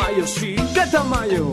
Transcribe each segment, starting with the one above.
Catamayo, sí, Catamayo.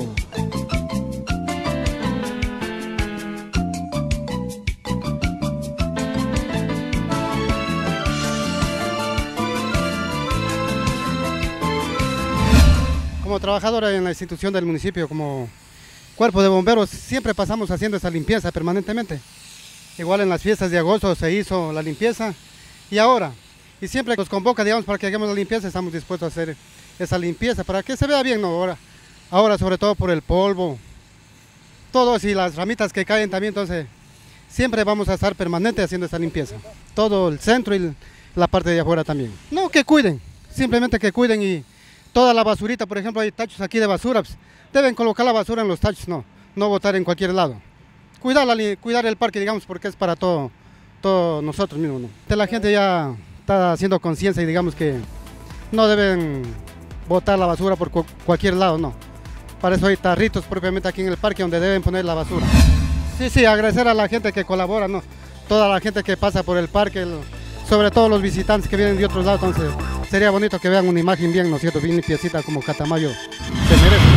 Como trabajadora en la institución del municipio, como cuerpo de bomberos, siempre pasamos haciendo esa limpieza permanentemente. Igual en las fiestas de agosto se hizo la limpieza y ahora, y siempre nos convoca, digamos, para que hagamos la limpieza, estamos dispuestos a hacer esa limpieza para que se vea bien, ¿no? Ahora sobre todo por el polvo, todos y las ramitas que caen también, entonces siempre vamos a estar permanente haciendo esa limpieza. Todo el centro y la parte de afuera también. No, que cuiden, simplemente que cuiden y toda la basurita, por ejemplo, hay tachos aquí de basura, pues, deben colocar la basura en los tachos, no botar en cualquier lado. Cuidar el parque, digamos, porque es para todos nosotros mismos, ¿no? La gente ya está haciendo conciencia y digamos que no deben botar la basura por cualquier lado, no. Para eso hay tarritos propiamente aquí en el parque donde deben poner la basura. Sí, agradecer a la gente que colabora, ¿no? Toda la gente que pasa por el parque, sobre todo los visitantes que vienen de otros lados, entonces sería bonito que vean una imagen bien, ¿no es cierto?, bien limpiecita como Catamayo se merece.